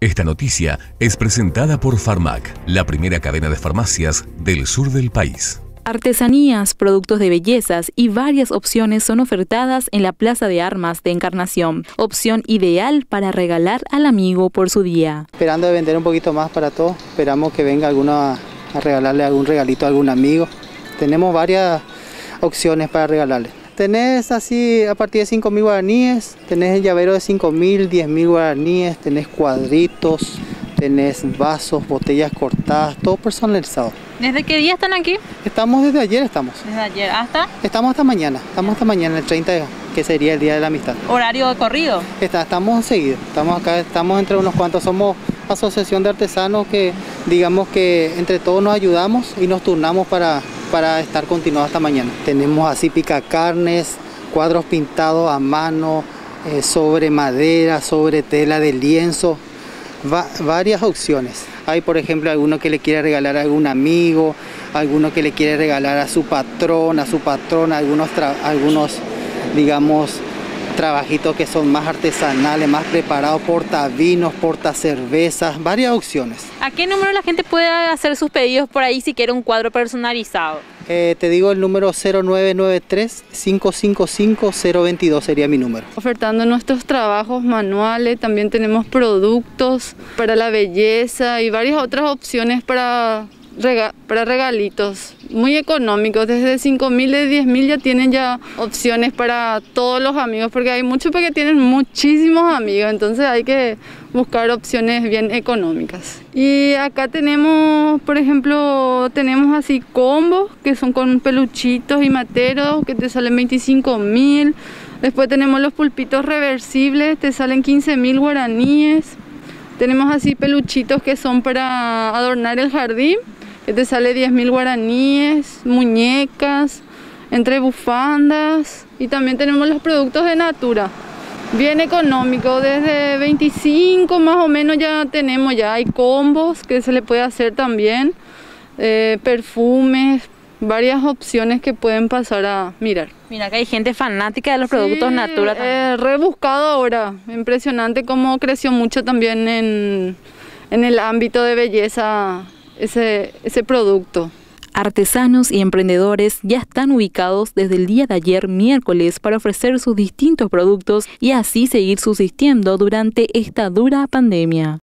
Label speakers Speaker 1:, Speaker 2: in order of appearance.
Speaker 1: Esta noticia es presentada por Farmac, la primera cadena de farmacias del sur del país.
Speaker 2: Artesanías, productos de bellezas y varias opciones son ofertadas en la Plaza de Armas de Encarnación. Opción ideal para regalar al amigo por su día.
Speaker 3: Esperando de vender un poquito más para todos. Esperamos que venga alguno a regalarle algún regalito a algún amigo. Tenemos varias opciones para regalarle. Tenés así a partir de 5.000 guaraníes, tenés el llavero de 5.000, 10.000 guaraníes, tenés cuadritos, tenés vasos, botellas cortadas, todo personalizado.
Speaker 4: ¿Desde qué día están aquí?
Speaker 3: Estamos desde ayer, estamos.
Speaker 4: ¿Desde ayer hasta?
Speaker 3: Estamos hasta mañana, el 30, que sería el Día de la Amistad.
Speaker 4: ¿Horario de corrido?
Speaker 3: Estamos seguidos, estamos acá, estamos entre unos cuantos, somos asociación de artesanos que digamos que entre todos nos ayudamos y nos turnamos para estar continuados hasta mañana. Tenemos así picacarnes, cuadros pintados a mano, sobre madera, sobre tela de lienzo, varias opciones. Hay por ejemplo alguno que le quiere regalar a algún amigo, alguno que le quiere regalar a su patrón, a su patrona, algunos digamos trabajitos que son más artesanales, más preparados, portavinos, portacervezas, varias opciones.
Speaker 4: ¿A qué número la gente puede hacer sus pedidos por ahí si quiere un cuadro personalizado?
Speaker 3: Te digo el número 0993-555-022 sería mi número.
Speaker 5: Ofertando nuestros trabajos manuales, también tenemos productos para la belleza y varias otras opciones para regalitos muy económicos, desde 5.000, de 10.000 ya tienen ya opciones para todos los amigos, porque hay muchos que tienen muchísimos amigos, entonces hay que buscar opciones bien económicas. Y acá tenemos, por ejemplo, tenemos así combos que son con peluchitos y materos que te salen 25.000. Después tenemos los pulpitos reversibles, te salen 15.000 guaraníes. Tenemos así peluchitos que son para adornar el jardín, que te sale 10.000 guaraníes, muñecas, entre bufandas, y también tenemos los productos de Natura, bien económicos, desde 25 más o menos ya tenemos, ya hay combos que se le puede hacer también, perfumes, varias opciones que pueden pasar a mirar.
Speaker 4: Mira que hay gente fanática de los productos Natura también.
Speaker 5: Rebuscado ahora, impresionante cómo creció mucho también en el ámbito de belleza ese producto.
Speaker 2: Artesanos y emprendedores ya están ubicados desde el día de ayer, miércoles, para ofrecer sus distintos productos y así seguir subsistiendo durante esta dura pandemia.